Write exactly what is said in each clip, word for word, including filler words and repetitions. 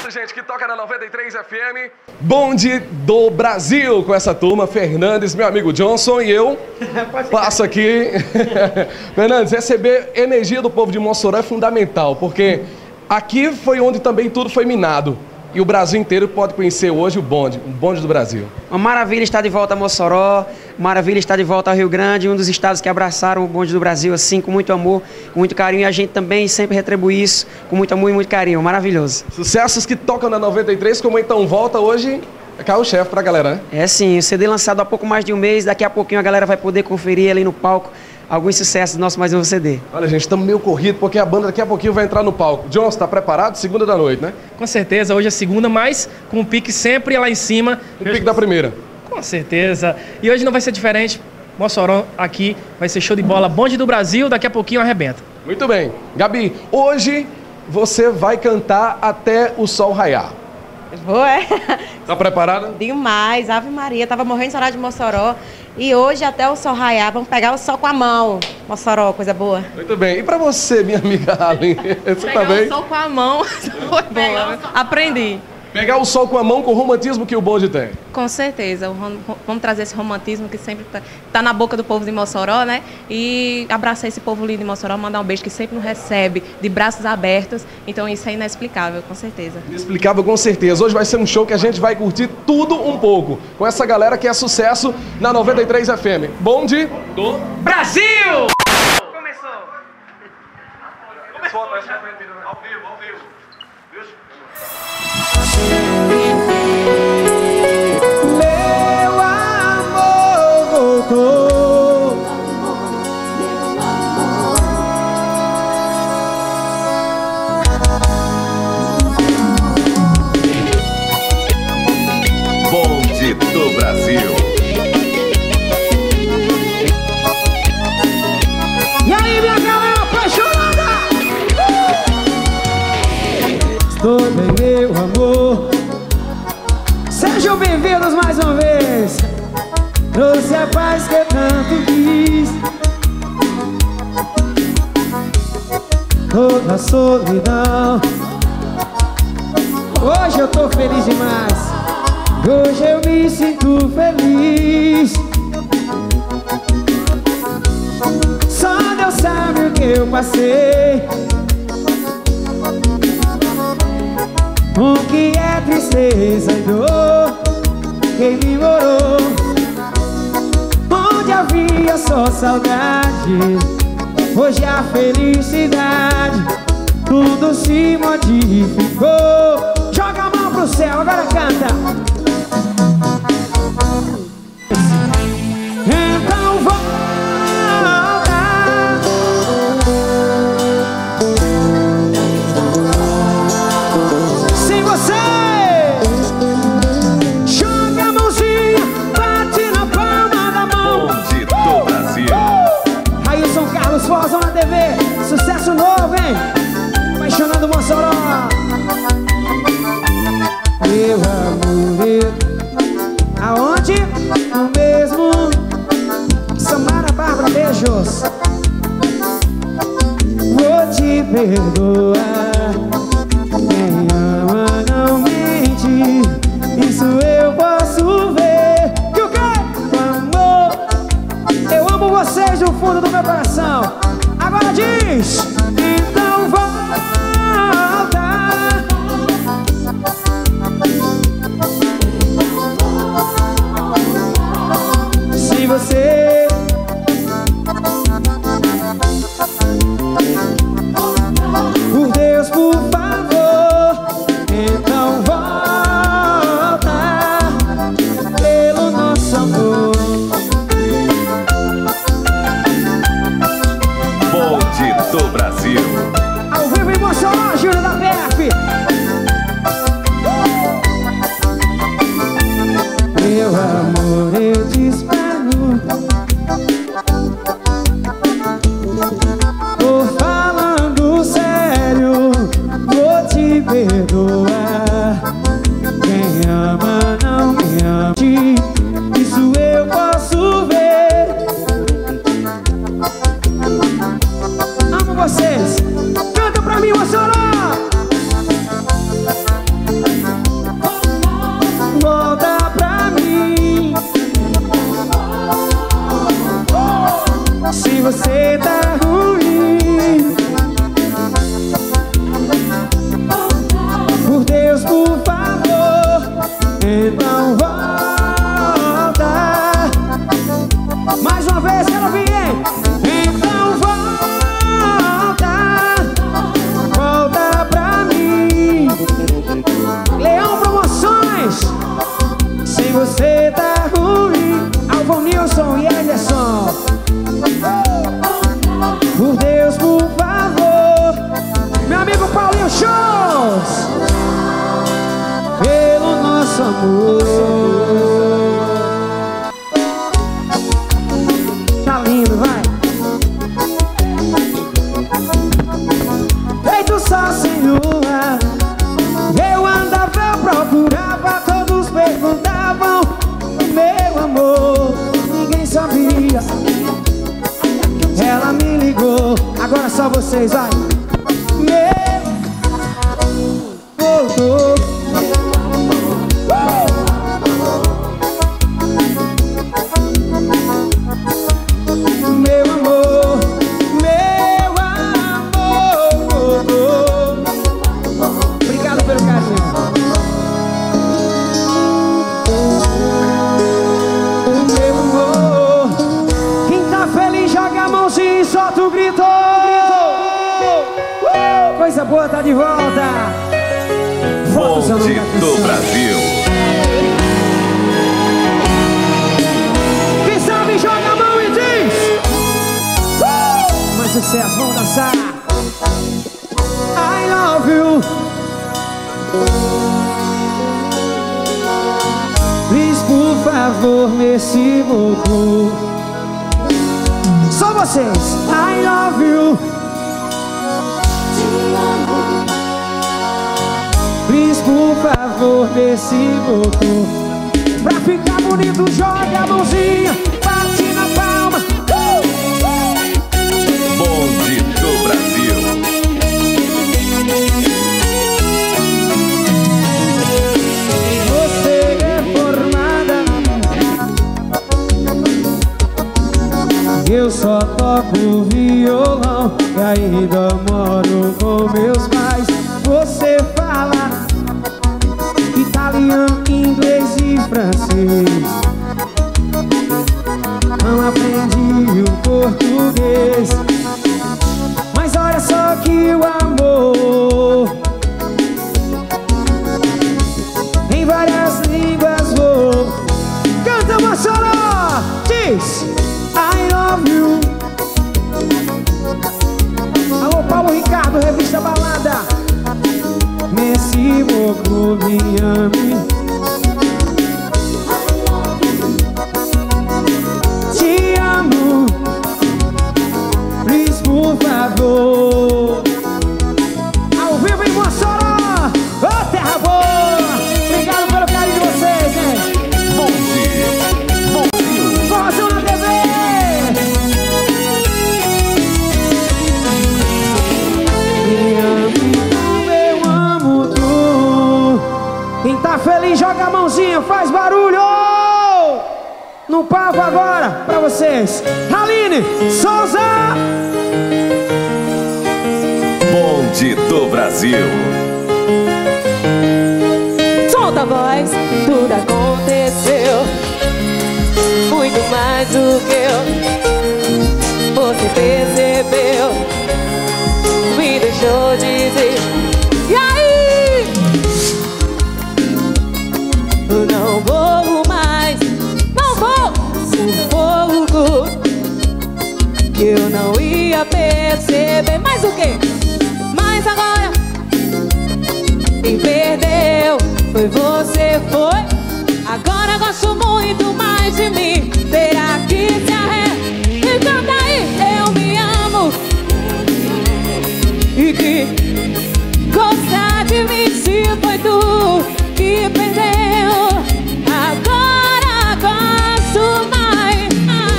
sucesso, gente, que toca na noventa e três F M. Bonde do Brasil com essa turma. Fernandes, meu amigo Johnson e eu passo aqui. Fernandes, receber energia do povo de Mossoró é fundamental, porque aqui foi onde também tudo foi minado. E o Brasil inteiro pode conhecer hoje o bonde, o bonde do Brasil. Uma maravilha estar de volta a Mossoró, maravilha estar de volta ao Rio Grande, um dos estados que abraçaram o bonde do Brasil assim, com muito amor, com muito carinho, e a gente também sempre retribui isso com muito amor e muito carinho, maravilhoso. Sucessos que tocam na noventa e três, como então volta hoje, é carro-chefe pra galera, né? É sim, o C D lançado há pouco mais de um mês, daqui a pouquinho a galera vai poder conferir ali no palco alguns sucessos do nosso mais novo C D. Olha, gente, estamos meio corrido porque a banda daqui a pouquinho vai entrar no palco. Johnson, está preparado? Segunda da noite, né? Com certeza, hoje é segunda, mas com o pique sempre lá em cima. O pique da primeira. Com certeza. E hoje não vai ser diferente. Mossoró aqui vai ser show de bola. Bonde do Brasil, daqui a pouquinho arrebenta. Muito bem. Gabi, hoje você vai cantar até o sol raiar. Vou, é? Tá preparada? Demais, Ave Maria, tava morrendo de saudade de Mossoró. E hoje, até o sol raiar, vamos pegar o sol com a mão. Mossoró, coisa boa. Muito bem. E pra você, minha amiga Aline? Você pegar tá bem? o sol com a mão, foi boa. Aprendi. Pegar o sol com a mão com o romantismo que o bonde tem. Com certeza. Vamos trazer esse romantismo que sempre tá, tá na boca do povo de Mossoró, né? E abraçar esse povo lindo de Mossoró, mandar um beijo que sempre nos recebe, de braços abertos. Então isso é inexplicável, com certeza. Inexplicável, com certeza. Hoje vai ser um show que a gente vai curtir tudo um pouco. Com essa galera que é sucesso na noventa e três F M. Bonde do Brasil! Começou! Começou! Ao vivo, ao vivo. Meu amor voltou. Bonde do Brasil. E aí, minha galera apaixonada? Uh! Estou bem, meu amor. Sejam bem-vindos mais uma vez. Trouxe a paz que eu tanto quis. Toda a solidão. Hoje eu tô feliz demais. Hoje eu me sinto feliz. Só Deus sabe o que eu passei. O que é tristeza e dor, quem me morou, onde havia só saudade, hoje a felicidade, tudo se modificou. Joga a mão pro céu, agora canta. Então volta. Sem você, joga a mãozinha, bate na palma da mão. Bonde do Brasil. Uh! Aí São Carlos Foz na T V, sucesso novo, hein? Apaixonando Mossoró. Meu amor, eu... aonde? No mesmo Samara Bárbara, beijos. Vou te perdoar. Quem ama não mente, isso eu posso ver. Que o quê? Amor, eu amo vocês do fundo do meu coração. Agora diz, então volta. Se você por Deus, por favor, então volta pelo nosso amor. Bonde do Brasil. Ao vivo em Mossoró, Júnior da P F. Meu amor, eu te espero. Tô falando sério, vou te perdoar. Quem ama não me ame, isso eu posso ver. Amo vocês. Canta pra mim, Mossoró. Então volta. Mais uma vez, quero ouvir, hein? Então volta. Volta pra mim. Leão Promoções. Sem você tá ruim. Alvon Nilson e Ederson. Por Deus, por favor. Meu amigo Paulinho Shows. Pelo nosso amor. Tá lindo, vai. Feito só sem lua. Eu andava, eu procurava, todos perguntavam. Meu amor, ninguém sabia. Ela me ligou, agora só vocês, vai. Meu voltou. Meu amor, meu amor voltou. Obrigado pelo carinho. Meu amor, quem tá feliz joga a mãozinha e solta o grito. Uh, coisa boa tá de volta. Bonde do Brasil. Quem sabe joga a mão e diz uh, mais sucesso, vamos dançar. I love you. Please, por favor, merci beaucoup. Só vocês. I love you. Please, por favor, merci beaucoup. Pra ficar bonito, joga a mãozinha, bate na palma. uh, uh. Bonde do Brasil. Você é formada. Eu só toco violão e ainda moro com meus pais. Você fala italiano, inglês e francês. Não aprendi o português. Mas olha só que o amor em várias línguas vou. Canta, Mossoró! Diz I love you. Alô, Paulo Ricardo, Revista Balada. Merci beaucoup, Miami. Te amo. Please, por favor. Ao vivo em Mossoró. Ô, terra boa. Obrigado pelo carinho de vocês, gente. Bonde Brasil. Forrozão na T V. Quem tá feliz joga a mãozinha, faz barulho! No palco agora, pra vocês, Aline Souza! Bonde do Brasil. Solta a voz, tudo aconteceu. Muito mais do que eu. Você percebeu, me deixou dizer. E aí? Eu não vou mais, não vou por fogo, que eu não ia perceber. Mas o quê? Mas agora quem perdeu foi você, foi. Agora gosto muito mais de mim. Terá que se arrepender. E canta aí, eu me amo. E que gostar de mim se foi tu que perdeu. Agora gosto mais.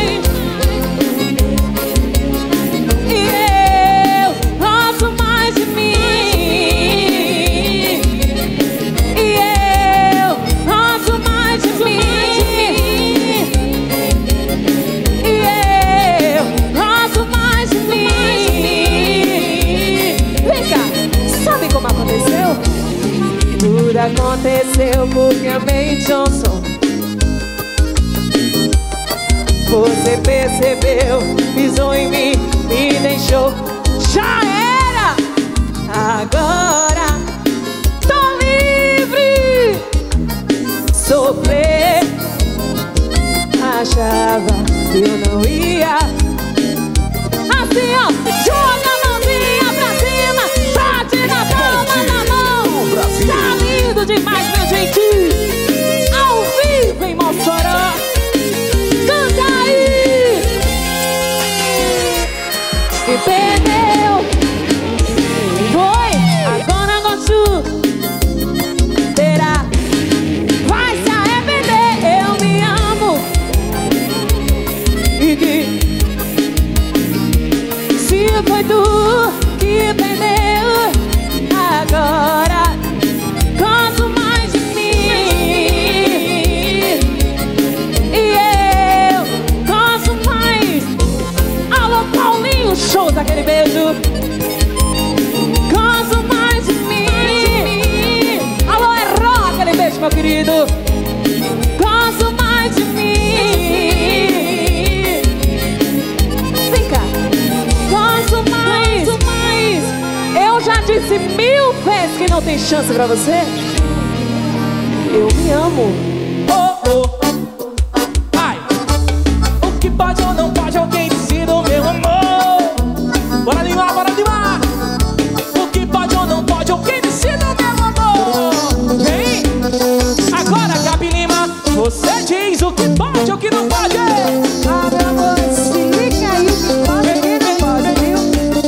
E eu gosto mais de mim. E eu gosto mais de mim. E eu gosto mais de mim. Vem cá, sabe como aconteceu? aconteceu porque amei Johnson. Você percebeu, pisou em mim, me deixou. Já era! Agora tô livre. Sofrer, achava que eu não ia. Assim ó, joga a mãozinha pra cima, bate na palma na mão. Tá lindo demais, meu gente. Ao vivo em Mossoró. Canta aí. E perdeu. Foi, agora gosto. Terá. Vai se arrepender, eu me amo. E que se foi tu que perdeu, agora gosto mais de mim. E eu gosto mais. Alô, Paulinho, show daquele beijo. Gosto mais de mim. Alô, Erró, aquele beijo, meu querido. Gosto mais de mim. Vem cá. Gosto mais, gosto mais. Eu já disse mil vezes que não tem chance pra você. Eu me amo. Oh, oh. Ai. O que pode ou não pode, alguém decida o meu amor. Bora animar, bora animar. O que pode ou não pode, alguém decida o meu amor. Vem. Agora, Gabi Lima, você diz o que pode ou o que não pode. Ah, meu amor, se liga aí, o que pode e o que não pode, viu?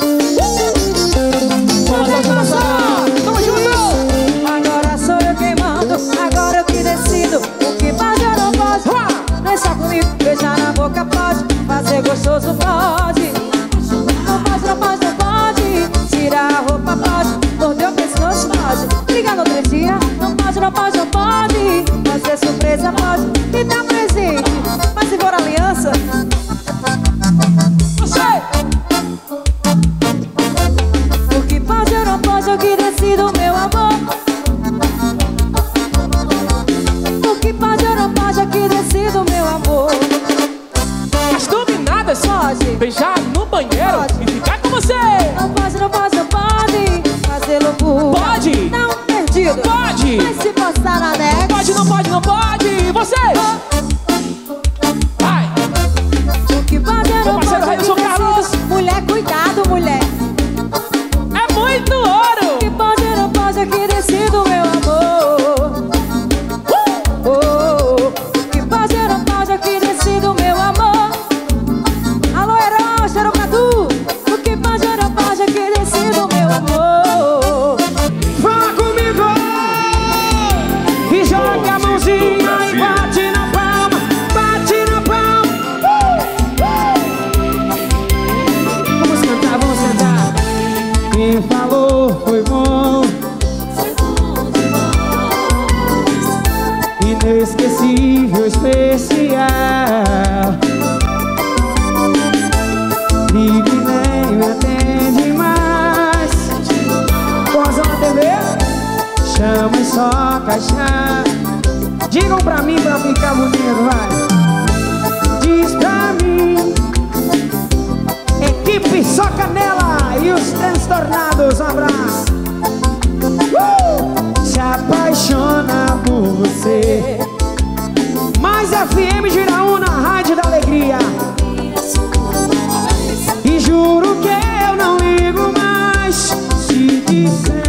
Vamos dançar, tamo junto. Agora sou eu quem mando, agora eu que decido. O que pode ou não pode. Não é só comigo, beijar na boca pode, fazer gostoso pode. Não pode, não pode, não pode. Tirar a roupa pode, morder o pescoço pode. Ligar no outro dia, não pode, não pode, não pode. Fazer surpresa pode, me dar presente. Mas se for aliança, Você. o que pode ou não pode, eu que decido, meu amor. O que pode ou não pode, eu que decido, meu amor. As dominadas Pode. beijar no banheiro Pode. e ficar com você. Não pode, não pode, não pode fazer loucura. Pode. Não perdido. Pode. Mas se postar na net. Pode, não pode, não pode. Você. Vai. O que pode ou Meu não parceiro pode, eu Railson que Carlos. decido. Mulher, cuidado, mulher. É muito ouro. O que pode ou não pode, eu que decido, meu amor. Oh, oh. O que pode ou não pode, eu que decido, meu amor. Alô, Herói, cheiro pra tu. O que pode ou não pode, eu que decido, meu amor. Fala comigo. E joga a mãozinha e bate na palma, bate na palma. Vamos cantar, vamos cantar. Quem falou foi bom, inesquecível, especial. Ligue nem me atende mais. Forrozão na T V. Chama e só caixa. Digam pra mim pra ficar bonito, vai. Diz pra mim. Equipe Só Canela e os transtornados, um abraço. Uh! Se apaixona por você. Mais F M de Iraúna, Rádio da Alegria. E juro que eu não ligo mais se disser